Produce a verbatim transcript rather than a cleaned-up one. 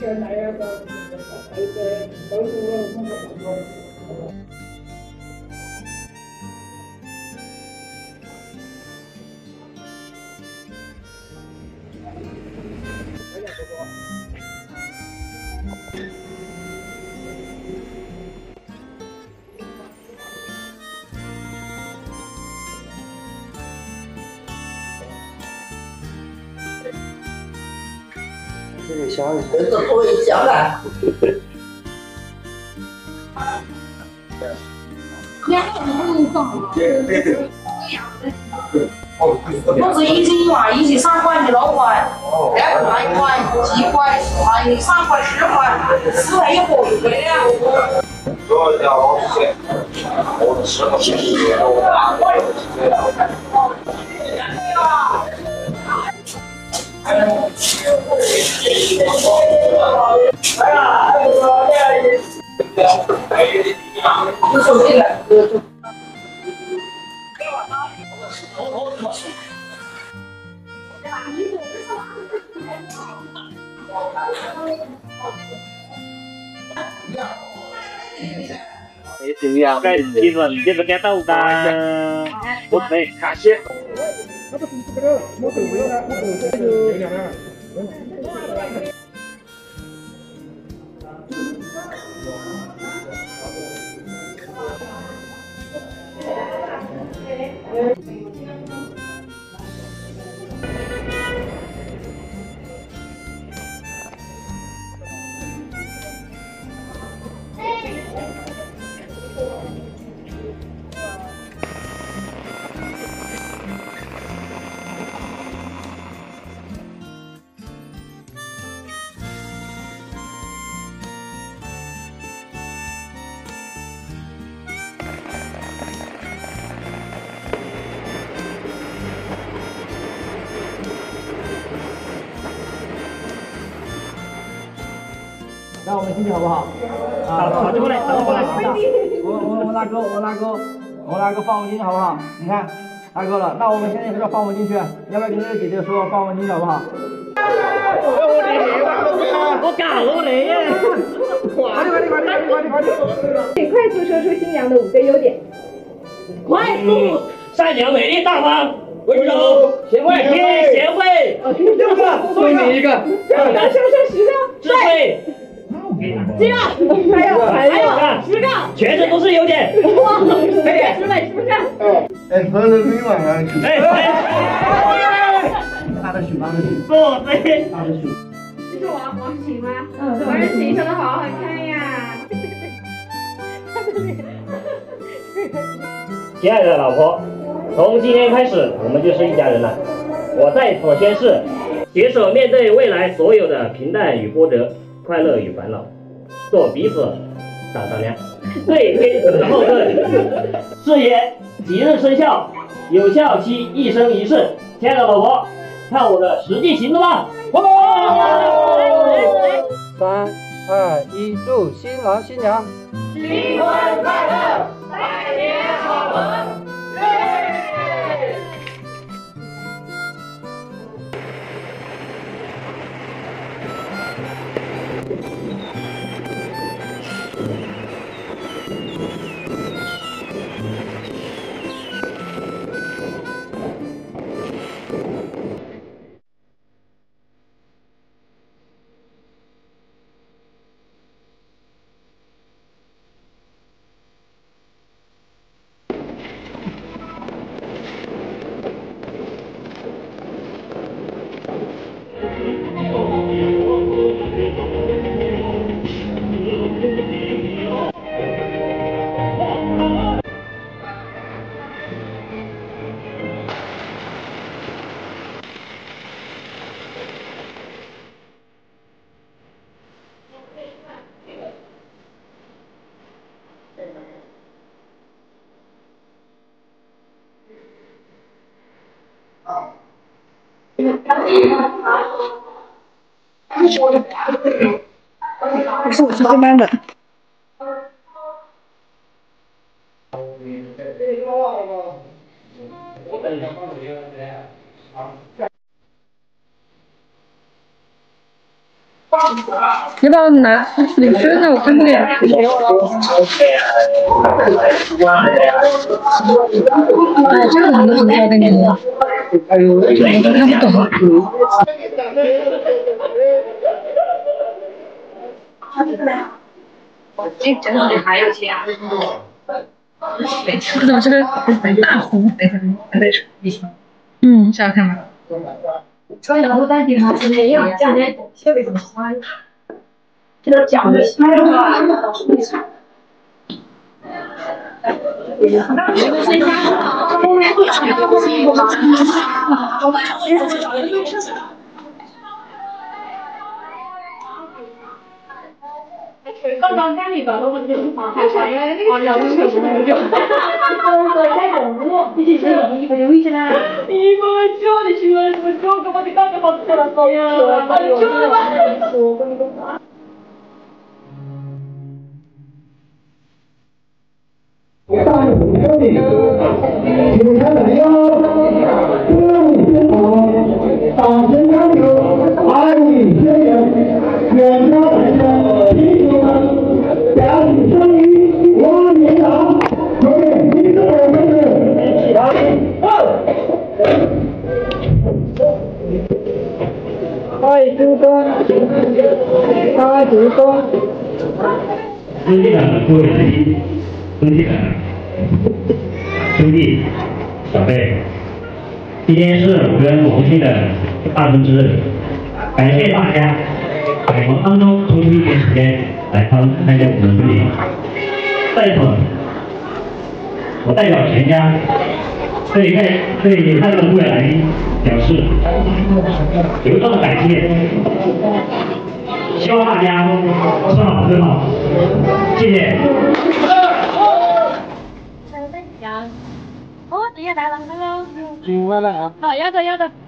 这个香的， 这个不会香的。 我是一斤嘛，一斤三块，你六块，两块一块，几块，还有三块十块，四块一盒就可以了。 我要钱，我吃个便宜的，我拿过来。哎呀，这个你手机来， 怎么样？ 该记住，你这个该到的，不对，卡些。 那我们进去好不好？ 啊，跑过来，跑过来。 我我我大哥，我大哥，我大哥放我进去好不好？你看，大哥了，那我们现在要放我进去，要不要跟这个姐姐说放我进去好不好？ 我搞我嘞！ 快点快点快点快点快点！ 请快速说出新娘的五个优点。 快速，善良、美丽、大方、温柔、贤惠、贤惠。 啊，六个，送你一个。 要说说十个。 智慧。 几个？还有还有十个。 全身都是优点。 哇，十倍十倍是不是？ 哎，朋友们晚上。 哎哎。 大的许，大的许。 坐飞。 大的许。 这是王王诗晴吗？嗯，王诗晴长得好好看呀。 亲爱的老婆，从今天开始，我们就是一家人了。我在此宣誓，携手面对未来所有的平淡与波折，快乐与烦恼，做彼此掌上梁，最坚实的后盾。誓言即日生效，有效期一生一世。亲爱的老婆，看我的实际行动吧！ 三二一，祝新郎新娘新婚快乐，百年好合。 我是我是这班的。 要不要拿你身上我看不见。哎，这个很多很多的你。哎呦，这个都看不懂。这真的还有钱。这种这个大红，等一下，还在说。嗯，想看吗？所以我担心他今天要讲点特别什么话，这都讲的太话了。 刚刚家里边都是这种方法，因为那个小东西不能用。我说在动物，你是一个有意思啦。一个叫你去了，什么叫干嘛的干干嘛去了？哎呀，我去了吧。我跟你讲。 开主公，开主公。 尊敬的各位来宾，尊敬的兄弟小辈，今天是我跟龙庆的大婚之日，感谢大家在忙当中抽出一点时间来参参加我们的婚礼。在此，我代表全家对对对他的各位来宾表示由衷的感谢，希望大家吃好喝好，谢谢。 哦，你也来了 ，hello。 进来了啊。 好，要的要的。